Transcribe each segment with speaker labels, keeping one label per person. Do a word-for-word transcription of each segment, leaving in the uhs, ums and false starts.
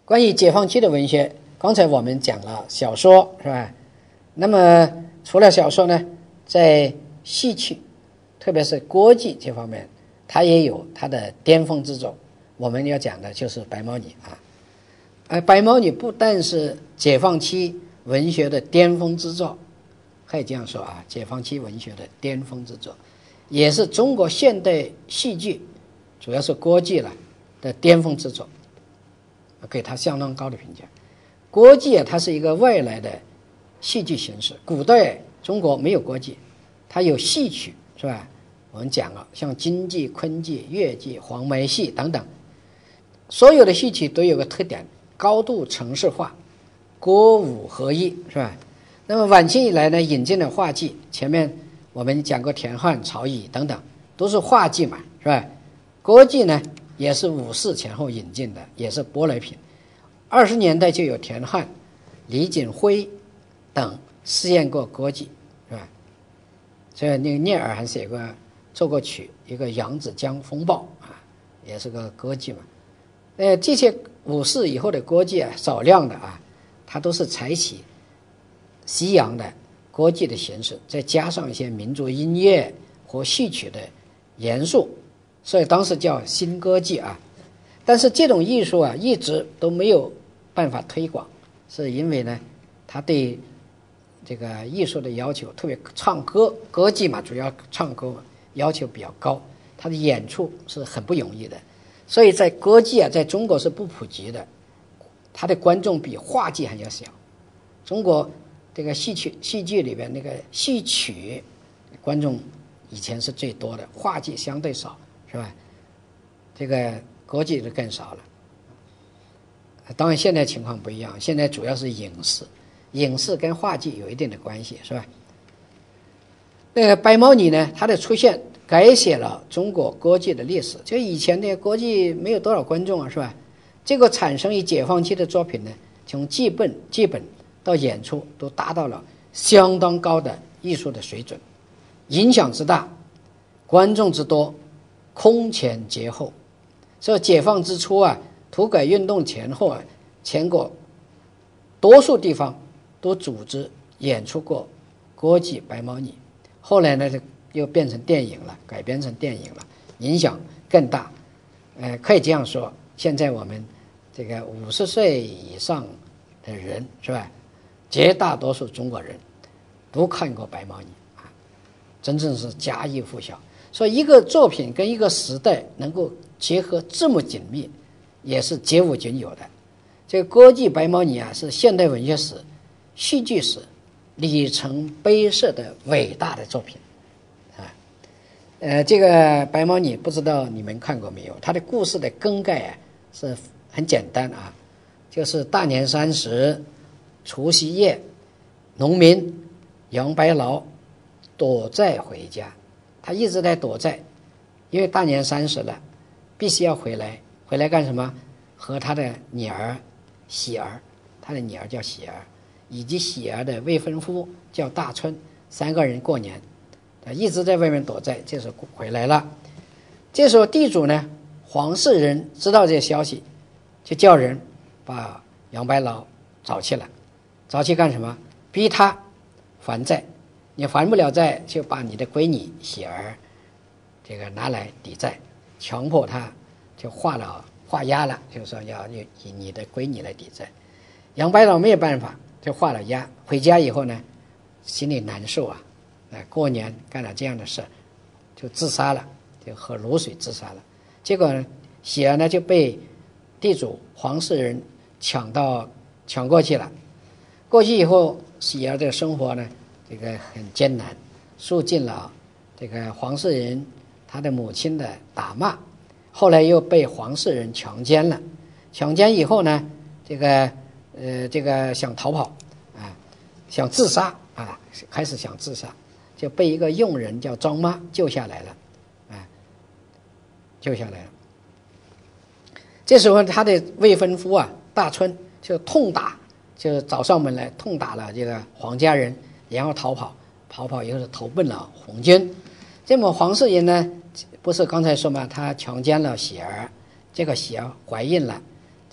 Speaker 1: 关于解放期的文学，刚才我们讲了小说，是吧？那么除了小说呢，在戏曲，特别是国际这方面，它也有它的巅峰之作。我们要讲的就是白毛女啊。而白毛女不但是解放期文学的巅峰之作，可以这样说啊，解放期文学的巅峰之作，也是中国现代戏剧，主要是国际了的巅峰之作，给它相当高的评价。国际啊，它是一个外来的戏剧形式，古代中国没有国际，它有戏曲，是吧？我们讲了，像京剧、昆剧、越剧、黄梅戏等等，所有的戏曲都有个特点，高度程式化，国武合一，是吧？那么晚清以来呢，引进了话剧，前面我们讲过田汉、曹禺等等，都是话剧嘛，是吧？国剧呢，也是五四前后引进的，也是舶来品。二十年代就有田汉、李锦辉等试验过国剧，是吧？所以那个聂耳还写过做过曲，一个《扬子江风暴》啊，也是个歌剧嘛。呃，这些五四以后的歌剧啊，少量的啊，它都是采取西洋的歌剧的形式，再加上一些民族音乐和戏曲的元素，所以当时叫新歌剧啊。但是这种艺术啊，一直都没有办法推广，是因为呢，它对这个艺术的要求，特别唱歌，歌剧嘛，主要唱歌嘛，要求比较高，它的演出是很不容易的，所以在歌剧啊，在中国是不普及的，它的观众比话剧还要小。中国这个戏曲戏剧里边那个戏曲观众以前是最多的，话剧相对少，是吧？这个歌剧就更少了。当然现在情况不一样，现在主要是影视，影视跟话剧有一定的关系，是吧？那个白毛女呢，它的出现改写了中国歌剧的历史。就以前的歌剧没有多少观众啊，是吧？这个产生于解放期的作品呢，从剧本剧本到演出都达到了相当高的艺术的水准，影响之大，观众之多，空前绝后。所以解放之初啊，土改运动前后啊，全国多数地方都组织演出过歌剧《白毛女》，后来呢又变成电影了，改编成电影了，影响更大。呃，可以这样说，现在我们这个五十岁以上的人，是吧？绝大多数中国人都看过《白毛女》啊，真正是家喻户晓。所以一个作品跟一个时代能够结合这么紧密，也是绝无仅有的。这个歌剧《白毛女》啊，是现代文学史、戏剧史里程碑式的伟大的作品啊。呃，这个《白毛女》不知道你们看过没有？它的故事的梗概啊是很简单啊，就是大年三十、除夕夜，农民杨白劳躲债回家，他一直在躲债，因为大年三十了，必须要回来。回来干什么？和他的女儿喜儿，他的女儿叫喜儿，以及喜儿的未婚夫叫大春，三个人过年，他一直在外面躲债。这时候回来了，这时候地主呢，黄世仁知道这消息，就叫人把杨白劳找去了。找去干什么？逼他还债，你还不了债，就把你的闺女喜儿这个拿来抵债，强迫他就画了画押了，就是说要以你的闺女来抵债。杨白劳没有办法，就画了押。回家以后呢，心里难受啊，呃，过年干了这样的事，就自杀了，就喝卤水自杀了。结果呢，喜儿呢就被地主黄世仁抢到抢过去了。过去以后，喜儿的生活呢，这个很艰难，受尽了这个黄世仁他的母亲的打骂，后来又被黄世仁强奸了。强奸以后呢，这个呃这个想逃跑啊，想自杀啊，开始想自杀，就被一个佣人叫张妈救下来了，啊，救下来了。这时候他的未婚夫啊大春就痛打。就找上门来痛打了这个黄家人，然后逃跑，逃跑以后是投奔了红军。这么黄世仁呢，不是刚才说嘛，他强奸了喜儿，这个喜儿怀孕了，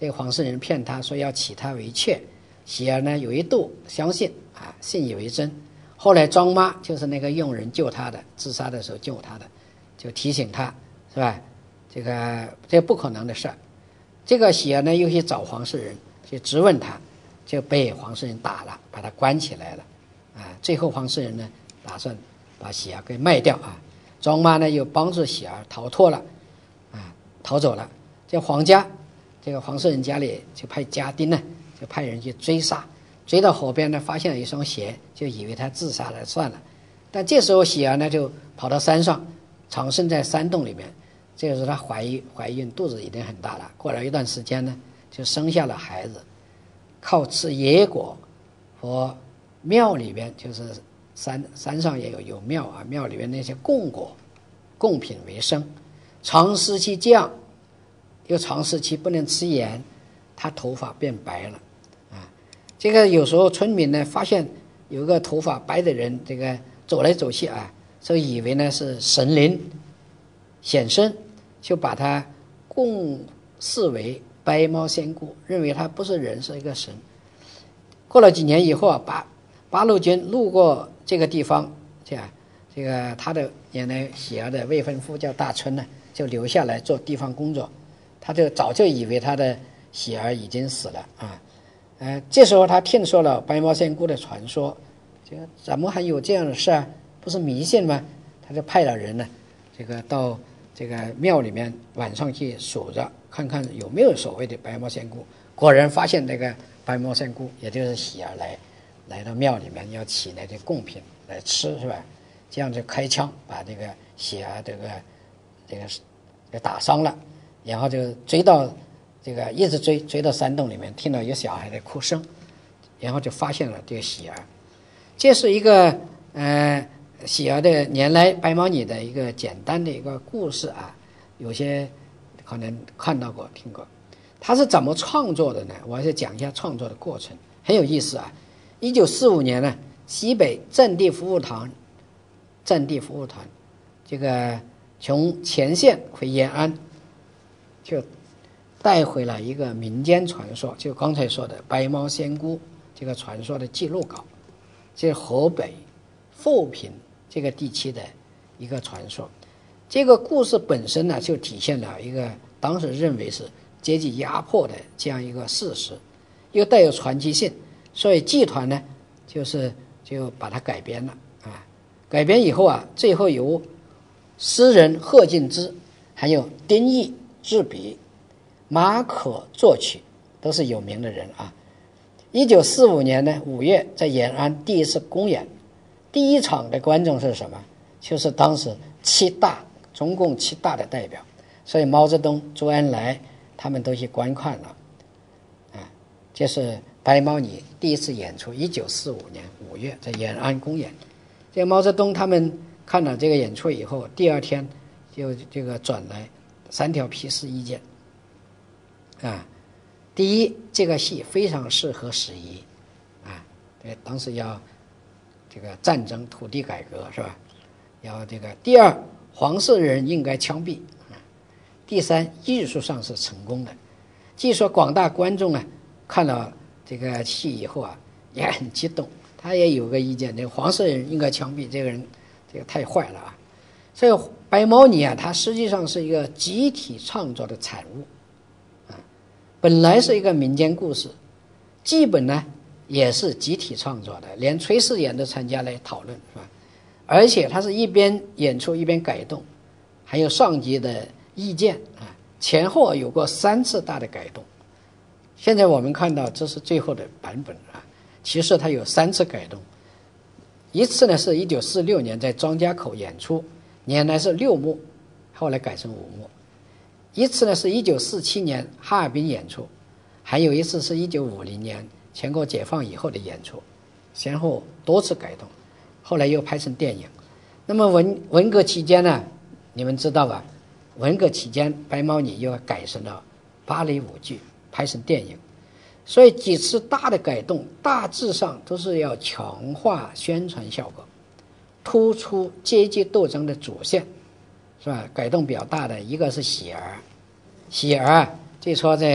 Speaker 1: 这个黄世仁骗他说要娶她为妾，喜儿呢有一度相信啊，信以为真。后来庄妈就是那个佣人救他的，自杀的时候救他的，就提醒他，是吧？这个这不可能的事儿。这个喜儿呢又去找黄世仁，去质问他，就被黄世仁打了，把他关起来了。啊，最后黄世仁呢打算把喜儿给卖掉啊。庄妈呢又帮助喜儿逃脱了，啊，逃走了。这黄家，这个黄世仁家里就派家丁呢，就派人去追杀，追到河边呢，发现了一双鞋，就以为他自杀了，算了。但这时候喜儿呢就跑到山上，藏身在山洞里面。这个时候她怀孕，怀孕肚子已经很大了。过了一段时间呢，就生下了孩子，靠吃野果和庙里边就是山山上也有有庙啊，庙里边那些供果贡品为生。长时期这样，又长时期不能吃盐，他头发变白了啊。这个有时候村民呢发现有个头发白的人，这个走来走去啊，就以为呢是神灵显身，就把他供视为白毛仙姑，认为他不是人，是一个神。过了几年以后啊，八八路军路过这个地方，这样这个他的原来喜儿的未婚夫叫大春呢，就留下来做地方工作。他就早就以为他的喜儿已经死了啊。呃，这时候他听说了白毛仙姑的传说，这个怎么还有这样的事啊？不是迷信吗？他就派了人呢，这个到这个庙里面晚上去数着，看看有没有所谓的白毛仙姑。果然发现那个白毛仙姑，也就是喜儿来来到庙里面要起来的贡品来吃，是吧？这样就开枪把这个喜儿这个这个给打伤了，然后就追到这个一直追追到山洞里面，听到有小孩的哭声，然后就发现了这个喜儿。这是一个呃喜儿的原来白毛女的一个简单的一个故事啊，有些可能看到过听过。他是怎么创作的呢？我还是讲一下创作的过程，很有意思啊。一九四五年呢，西北阵地服务团阵地服务团这个从前线回延安，就带回了一个民间传说，就刚才说的白毛仙姑这个传说的记录稿，这是河北富平这个地区的一个传说。这个故事本身呢，就体现了一个当时认为是阶级压迫的这样一个事实，又带有传奇性，所以剧团呢就是就把它改编了啊。改编以后啊，最后由诗人贺敬之还有丁义制笔，马可作曲，都是有名的人啊。一九四五年呢五月，在延安第一次公演，第一场的观众是什么？就是当时七大中共七大的代表，所以毛泽东、周恩来他们都去观看了啊。这是白毛女第一次演出，一九四五年五月在延安公演。这个毛泽东他们看了这个演出以后，第二天就这个转来三条批示意见啊。第一，这个戏非常适合史仪啊，对，当时要这个战争土地改革是吧？要这个。第二，黄世仁应该枪毙啊。第三，艺术上是成功的。据说广大观众啊看了这个戏以后啊也很激动，他也有个意见，这个黄世仁应该枪毙，这个人这个太坏了啊。所以白毛女啊，它实际上是一个集体创作的产物啊。本来是一个民间故事，剧本呢也是集体创作的，连炊事员都参加来讨论，是吧？而且它是一边演出一边改动，还有上级的意见啊，前后有过三次大的改动。现在我们看到这是最后的版本啊，其实它有三次改动。一次呢是一九四六年在张家口演出，原来是六幕，后来改成五幕。一次呢是一九四七年哈尔滨演出，还有一次是一九五零年全国解放以后的演出，先后多次改动，后来又拍成电影。那么文文革期间呢，你们知道吧？文革期间白毛女又改成了芭蕾舞剧，拍成电影。所以几次大的改动大致上都是要强化宣传效果，突出阶级斗争的主线，是吧？改动比较大的一个是喜儿，喜儿据说在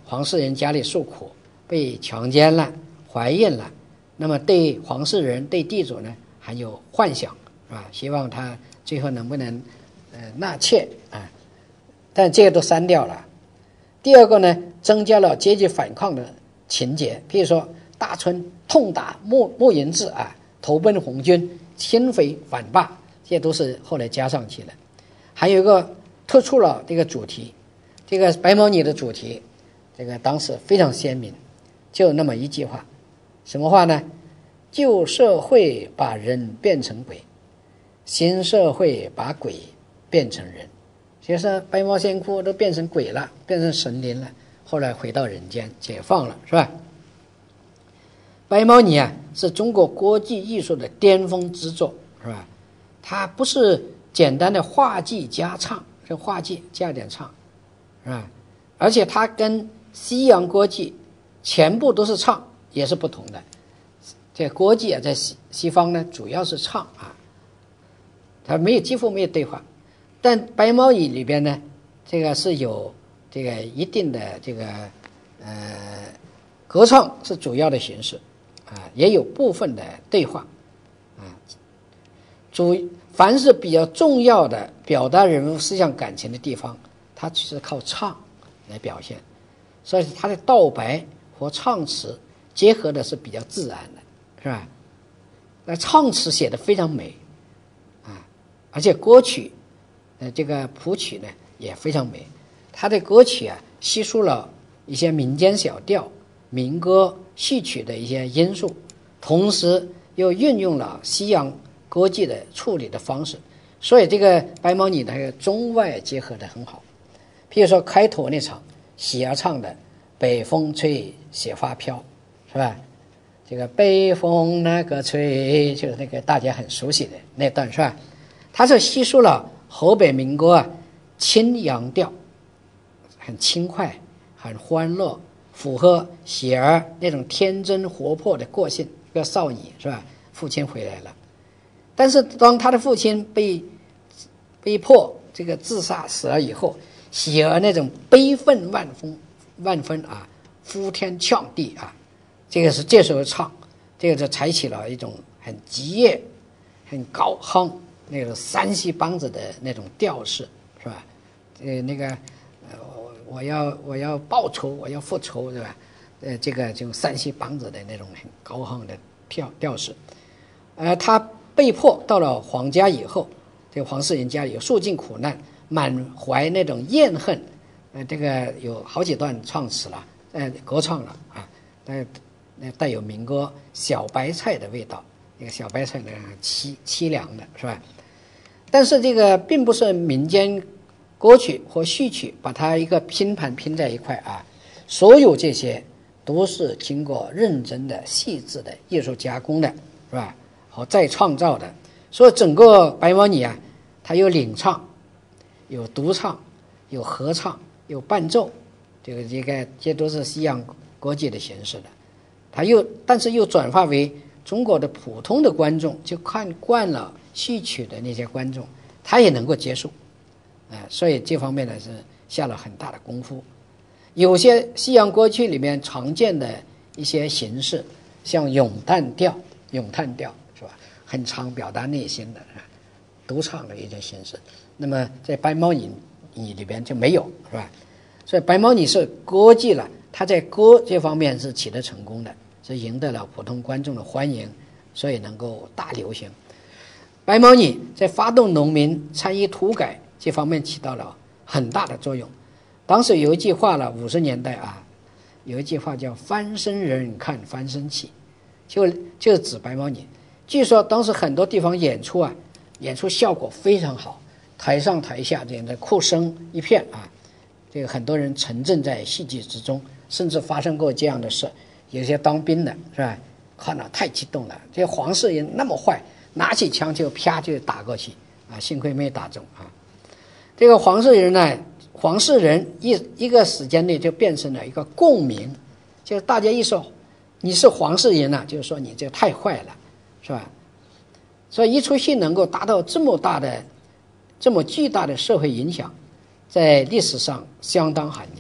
Speaker 1: 黄世仁家里受苦，被强奸了，怀孕了，那么对黄世仁对地主呢还有幻想，是吧？希望他最后能不能呃纳妾啊？但这个都删掉了。第二个呢，增加了阶级反抗的情节，譬如说大春痛打穆穆银质啊，投奔红军，亲匪反霸，这些都是后来加上去了。还有一个突出了这个主题，这个白毛女的主题，这个当时非常鲜明，就那么一句话，什么话呢？旧社会把人变成鬼，新社会把鬼变成人。其实白毛仙姑都变成鬼了，变成神灵了，后来回到人间解放了，是吧？白毛女啊，是中国国际艺术的巅峰之作，是吧？它不是简单的画技加唱，这画技加点唱，是吧？而且它跟西洋国际全部都是唱，也是不同的。这国际啊，在西西方呢，主要是唱啊，它没有几乎没有对话。但白毛女里边呢，这个是有这个一定的这个呃歌唱是主要的形式啊，也有部分的对话啊。主凡是比较重要的表达人物思想感情的地方，它是靠唱来表现，所以它的道白和唱词结合的是比较自然的，是吧？那唱词写得非常美啊，而且歌曲。呃，这个谱曲呢也非常美，他的歌曲啊吸收了一些民间小调、民歌、戏曲的一些因素，同时又运用了西洋歌剧的处理的方式，所以这个白毛女的中外结合的很好。譬如说开头那场喜儿唱的北风吹雪花飘，是吧？这个北风那个吹，就是那个大家很熟悉的那段，是吧？它是吸收了河北民歌啊，清扬调，很轻快，很欢乐，符合喜儿那种天真活泼的个性，一个少女，是吧？父亲回来了，但是当他的父亲被被迫这个自杀死了以后，喜儿那种悲愤万分万分啊，呼天抢地啊，这个是这时候唱，这个就采取了一种很激烈、很高亢。那个山西梆子的那种调式，是吧？呃，那个，呃，我我要我要报仇，我要复仇，对吧？呃，这个就山西梆子的那种很高亢的调调式。呃，他被迫到了皇家以后，这个黄世仁家里有受尽苦难，满怀那种怨恨，呃，这个有好几段唱词了，呃，歌唱了啊，带带有民歌小白菜的味道，那个小白菜呢凄凄凉的，是吧？但是这个并不是民间歌曲和戏曲把它一个拼盘拼在一块啊，所有这些都是经过认真的细致的艺术加工的，是吧？和再创造的。所以整个白毛女啊，它有领唱，有独唱，有合唱，有伴奏，这个这个这都是西洋歌剧的形式的。它又但是又转化为中国的普通的观众，就看惯了戏曲的那些观众，他也能够接受，啊、呃，所以这方面呢是下了很大的功夫。有些西洋歌剧里面常见的一些形式，像咏叹调，咏叹调是吧？很常表达内心的，独唱的一些形式。那么在白毛女里边就没有，是吧？所以白毛女是歌剧了，它在歌这方面是取得成功的，是赢得了普通观众的欢迎，所以能够大流行。白毛女在发动农民参与土改这方面起到了很大的作用。当时有一句话了，五十年代啊，有一句话叫翻身人看翻身起，就就是指白毛女。据说当时很多地方演出啊，演出效果非常好，台上台下这样的哭声一片啊，这个很多人沉浸在戏剧之中，甚至发生过这样的事。有些当兵的是吧，看了太激动了，这黄世仁那么坏，拿起枪就啪就打过去啊，幸亏没打中啊。这个黄世仁呢，黄世仁一一个时间内就变成了一个共鸣，就是大家一说你是黄世仁啊，就是说你这太坏了，是吧？所以一出戏能够达到这么大的、这么巨大的社会影响，在历史上相当罕见。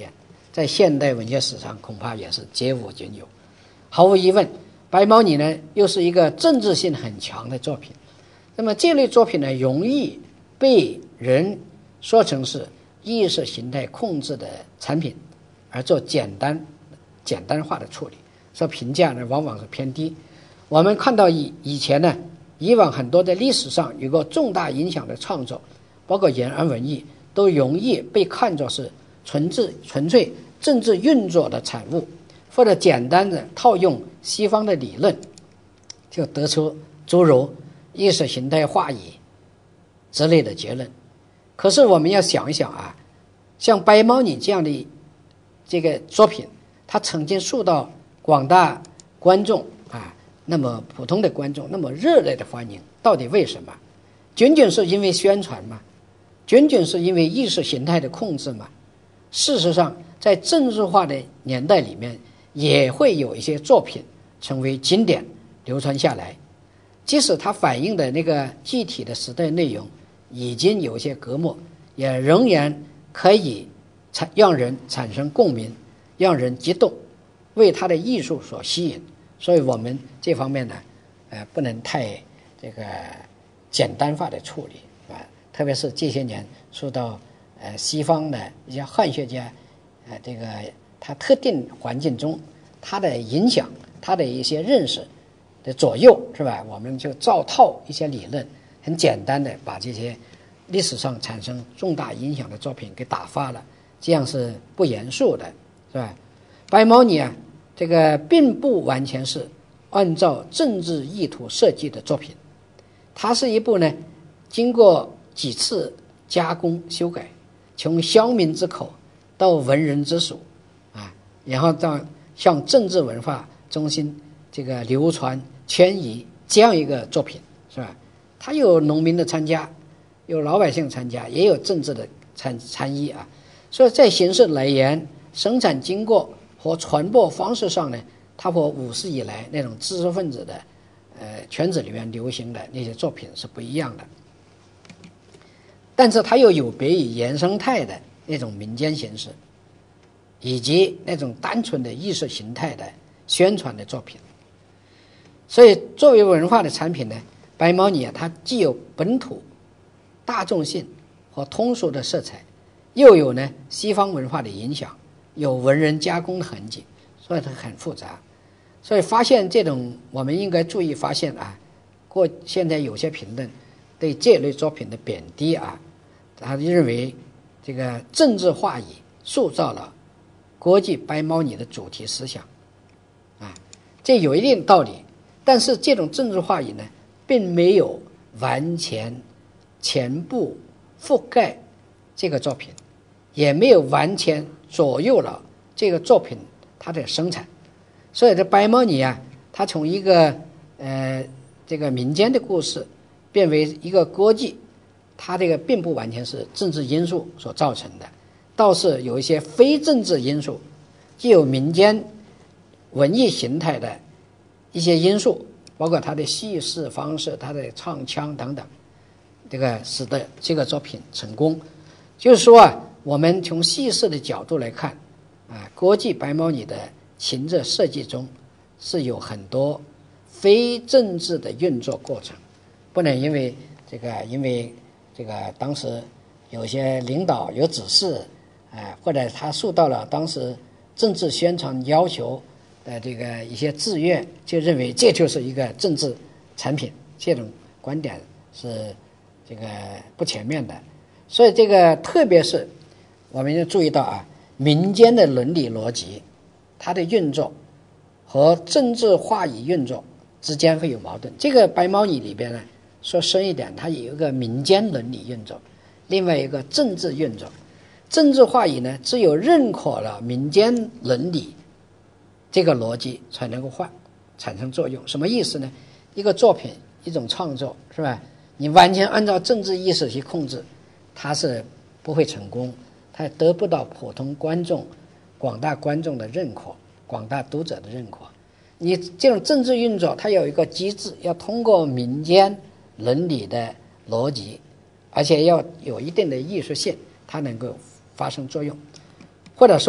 Speaker 1: 在现代文学史上恐怕也是绝无仅有。毫无疑问，白毛女呢又是一个政治性很强的作品。那么这类作品呢，容易被人说成是意识形态控制的产品，而做简单简单化的处理，所以评价呢往往是偏低。我们看到以以前呢，以往很多在历史上有过重大影响的创作，包括延安文艺，都容易被看作是纯粹纯粹政治运作的产物，或者简单的套用西方的理论，就得出诸如意识形态化矣之类的结论。可是我们要想一想啊，像白毛女这样的这个作品，它曾经受到广大观众啊，那么普通的观众那么热烈的欢迎，到底为什么？仅仅是因为宣传吗？仅仅是因为意识形态的控制吗？事实上，在政治化的年代里面，也会有一些作品成为经典流传下来，即使它反映的那个具体的时代内容已经有些隔膜，也仍然可以产让人产生共鸣，让人激动，为它的艺术所吸引。所以我们这方面呢，呃，不能太这个简单化的处理啊，特别是这些年受到呃西方的一些汉学家，呃，这个他特定环境中他的影响，他的一些认识的左右，是吧？我们就照套一些理论，很简单的把这些历史上产生重大影响的作品给打发了，这样是不严肃的，是吧？白毛女啊，这个并不完全是按照政治意图设计的作品，它是一部呢经过几次加工修改，从乡民之口到文人之手啊，然后到向政治文化中心这个流传迁移这样一个作品，是吧？它有农民的参加，有老百姓参加，也有政治的参参与啊。所以在形式来源、生产经过和传播方式上呢，它和五世以来那种知识分子的呃圈子里面流行的那些作品是不一样的。但是它又有别于原生态的那种民间形式，以及那种单纯的意识形态的宣传的作品。所以作为文化的产品呢，白毛女啊，它既有本土大众性和通俗的色彩，又有呢西方文化的影响，有文人加工的痕迹，所以它很复杂。所以发现这种，我们应该注意发现啊，过现在有些评论对这类作品的贬低啊，他认为这个政治话语塑造了国际白毛女的主题思想啊，这有一定道理。但是这种政治话语呢，并没有完全全部覆盖这个作品，也没有完全左右了这个作品它的生产。所以这白毛女啊，它从一个呃这个民间的故事变为一个国际，它这个并不完全是政治因素所造成的，倒是有一些非政治因素，既有民间文艺形态的一些因素，包括它的叙事方式、它的唱腔等等，这个使得这个作品成功。就是说啊，我们从叙事的角度来看啊，国际白毛女的情节设计中是有很多非政治的运作过程，不能因为这个因为这个当时有些领导有指示，啊，或者他受到了当时政治宣传要求的这个一些制约，就认为这就是一个政治产品，这种观点是这个不全面的。所以这个特别是我们要注意到啊，民间的伦理逻辑它的运作和政治话语运作之间会有矛盾。这个白毛女里边呢，说深一点，它有一个民间伦理运作，另外一个政治运作。政治话语呢，只有认可了民间伦理这个逻辑才能够换产生作用。什么意思呢？一个作品一种创作，是吧？你完全按照政治意识去控制，它是不会成功，它得不到普通观众广大观众的认可，广大读者的认可。你这种政治运作它有一个机制，要通过民间伦理的逻辑，而且要有一定的艺术性，它能够发生作用。或者说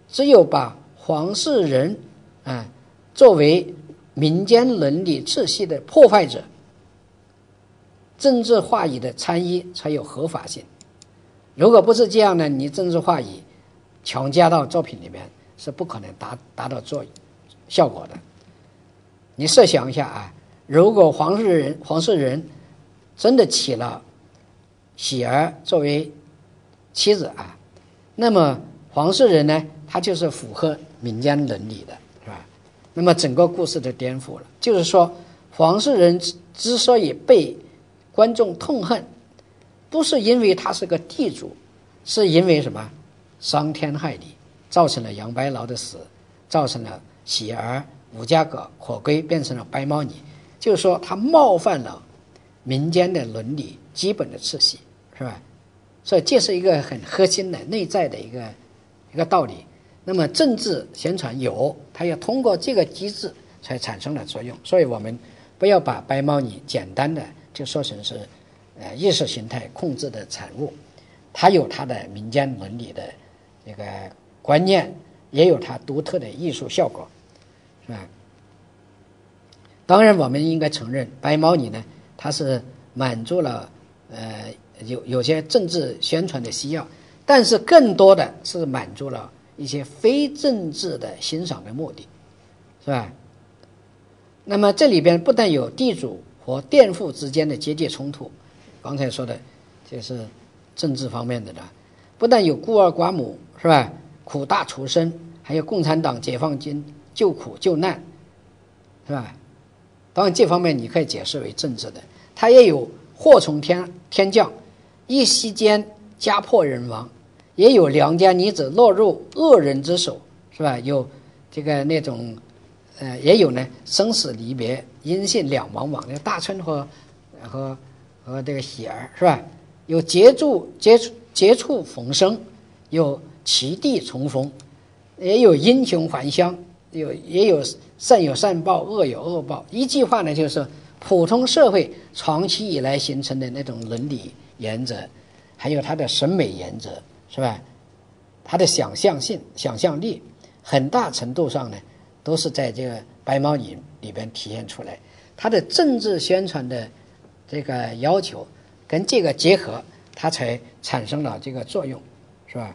Speaker 1: 只有把黄世仁啊作为民间伦理秩序的破坏者，政治话语的参与才有合法性。如果不是这样呢，你政治话语强加到作品里面是不可能达达到作效果的。你设想一下啊，如果黄世仁黄世仁真的娶了喜儿作为妻子啊，那么黄世仁呢，他就是符合民间伦理的，是吧？那么整个故事就颠覆了。就是说，黄世仁之所以被观众痛恨，不是因为他是个地主，是因为什么？伤天害理，造成了杨白劳的死，造成了喜儿、武家葛、火龟变成了白毛女，就是说他冒犯了民间的伦理基本的秩序，是吧？所以这是一个很核心的内在的一个一个道理。那么政治宣传有，它要通过这个机制才产生了作用。所以我们不要把白毛女简单的就说成是呃意识形态控制的产物，它有它的民间伦理的这个观念，也有它独特的艺术效果，是吧？当然我们应该承认，白毛女呢，它是满足了呃有有些政治宣传的需要，但是更多的是满足了一些非政治的欣赏的目的，是吧？那么这里边不但有地主和佃户之间的阶级冲突，刚才说的这是政治方面的了，不但有孤儿寡母，是吧？苦大仇深，还有共产党解放军救苦救难，是吧？当然这方面你可以解释为政治的，它也有祸从天天降，一夕间家破人亡，也有良家女子落入恶人之手，是吧？有这个那种呃，也有呢生死离别，音信两茫茫的大春和和和这个喜儿，是吧？有结处结处结处逢生，有齐地重逢，也有英雄还乡，有也有善有善报，恶有恶报。一句话呢，就是普通社会长期以来形成的那种伦理原则，还有它的审美原则，是吧？它的想象性、想象力，很大程度上呢，都是在这个白毛女里边体现出来。它的政治宣传的这个要求跟这个结合，它才产生了这个作用，是吧？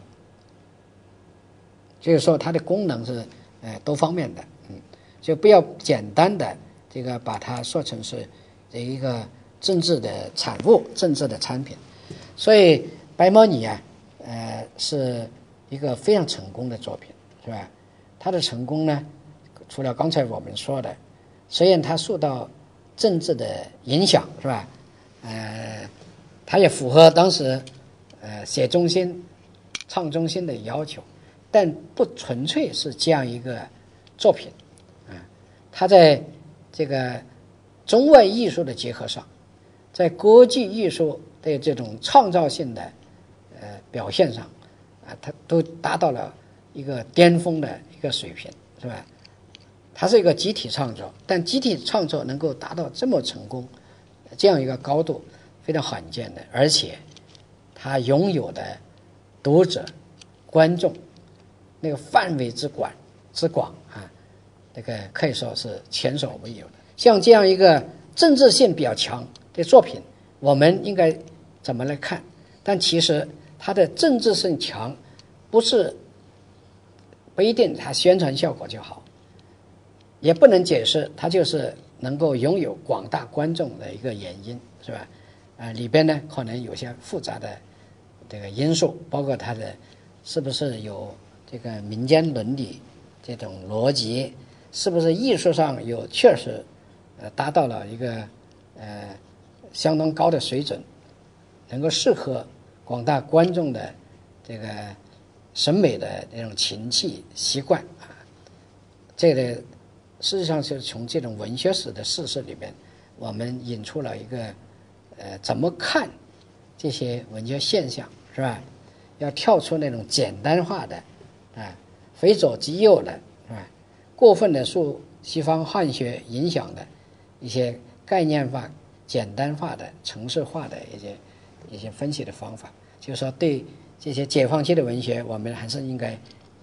Speaker 1: 就是说它的功能是呃多方面的，嗯，就不要简单的这个把它说成是一个政治的产物、政治的产品。所以白毛女啊，呃，是一个非常成功的作品，是吧？它的成功呢，除了刚才我们说的，虽然它受到政治的影响，是吧？呃，它也符合当时呃写中心、唱中心的要求，但不纯粹是这样一个作品啊。它在这个中外艺术的结合上，在国际艺术的这种创造性的呃表现上啊，它都达到了一个巅峰的一个水平，是吧？它是一个集体创作，但集体创作能够达到这么成功，这样一个高度非常罕见的，而且它拥有的读者、观众那个范围之广之广啊，这个可以说是前所未有的。像这样一个政治性比较强的作品，我们应该怎么来看？但其实它的政治性强，不是不一定它宣传效果就好，也不能解释它就是能够拥有广大观众的一个原因，是吧？啊、呃，里边呢可能有些复杂的这个因素，包括它的是不是有这个民间伦理这种逻辑，是不是艺术上有确实呃达到了一个呃相当高的水准，能够适合广大观众的这个审美的那种情趣习惯啊。这个事实上是从这种文学史的事实里面，我们引出了一个呃怎么看这些文学现象，是吧？要跳出那种简单化的啊非左即右的，是吧？过分的受西方汉学影响的一些概念化、简单化的、程式化的一些一些分析的方法，就是说对这些解放期的文学，我们还是应该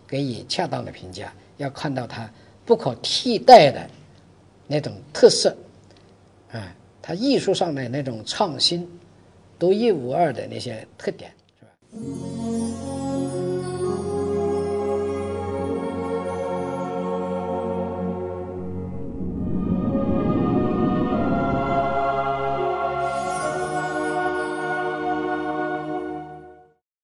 Speaker 1: 给予恰当的评价，要看到它不可替代的那种特色，啊，它艺术上的那种创新、独一无二的那些特点，是吧？